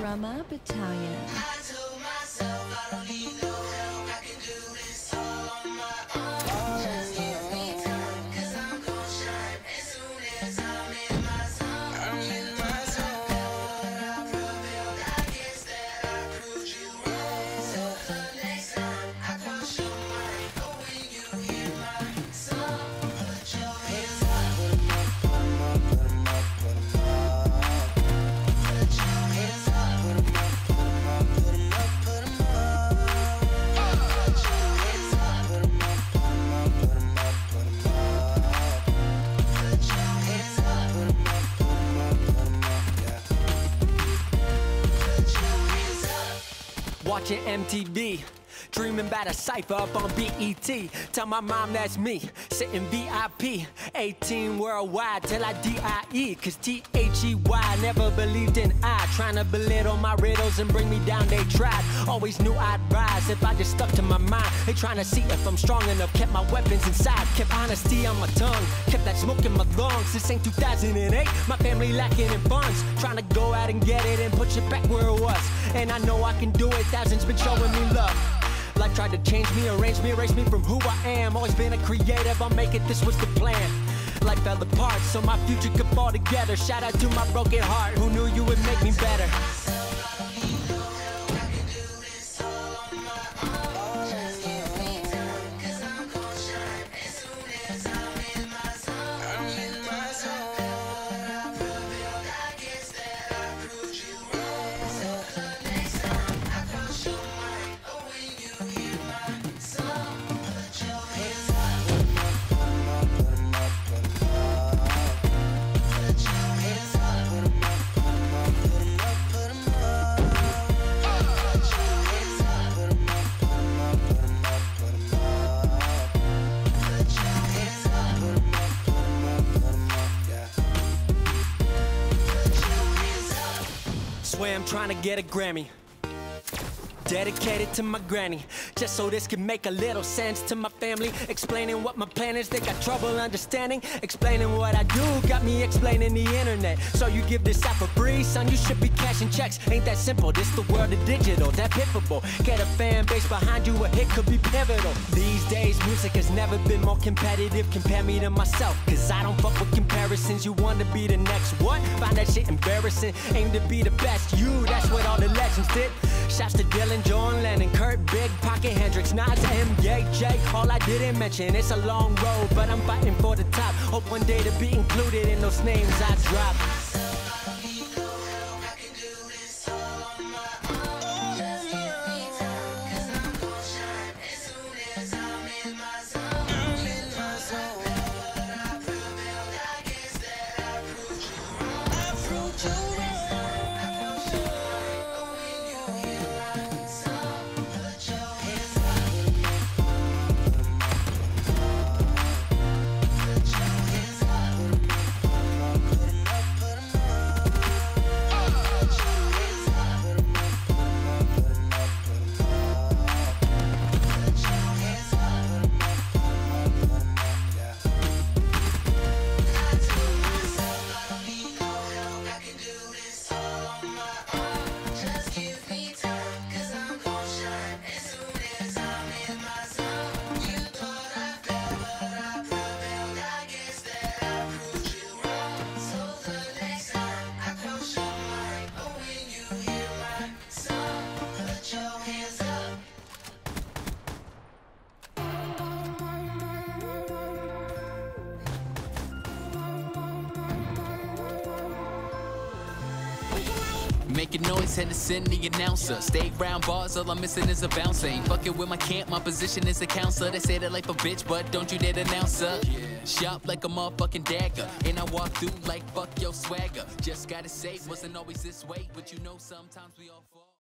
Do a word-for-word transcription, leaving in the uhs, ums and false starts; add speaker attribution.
Speaker 1: Drama Battalion.
Speaker 2: I told myself I don't need no help, I can do this all on my own. Just give me time, cause I'm gon' shine as soon as I'm in my zone. I'm in my zone. I prevailed, I guess that I proved you wrong. So the next time I cross your mind, or when you hear my song, put your hands up. Put 'em up, put 'em up, put 'em up, put 'em up. Put your hands up. Put 'em up, put 'em up, put 'em up, put 'em up. Put your hands up. Put 'em up, put 'em up, put 'em up, put 'em up. Put your hands up. Put 'em up, put 'em up, put 'em up, yeah. Put your hands up.
Speaker 3: Watching M T V, dreaming about a cypher up on B E T. Tell my mom that's me, sitting V I P. eighteen worldwide till I D I E. Cause T H E Y never believed in I. Trying to belittle my riddles and bring me down, they tried. Always knew I'd rise if I just stuck to my mind. They trying to see if I'm strong enough, kept my weapons inside. Kept honesty on my tongue, kept that smoke in my lungs. This ain't two thousand eight, my family lacking in funds. Trying to go out and get it and put it back where it was. And I know I can do it, thousands been showing me love. Life tried to change me, arrange me, erase me from who I am. Always been a creative, I'll make it, this was the plan. Life fell apart, so my future could fall together. Shout out to my broken heart, who knew you would make me better. Swear I'm trying to get a Grammy, dedicated to my granny, just so this can make a little sense to my family. Explaining what my plan is, they got trouble understanding. Explaining what I do, got me explaining the internet. So you give this out for free, son, you should be cashing checks. Ain't that simple, this the world of digital, that pitiful. Get a fan base behind you, a hit could be pivotal. These days, music has never been more competitive. Compare me to myself, cause I don't fuck with comparisons. You want to be the next what? Find that shit embarrassing. Aim to be the best you, that's what all the legends did. Shouts to Dylan, John Lennon, Kurt, Big Pocket, Hendrix, Nas, M J, J. All I didn't mention, it's a long road, but I'm fighting for the top. Hope one day to be included in those names I drop.
Speaker 4: Making noise, had to send the announcer. Stay round bars, all I'm missing is a bouncer. Ain't fucking with my camp, my position is a counselor. They say that life a bitch, but don't you dare announce her. Sharp like a motherfucking dagger, and I walk through like fuck your swagger. Just gotta say, wasn't always this way, but you know sometimes we all fall.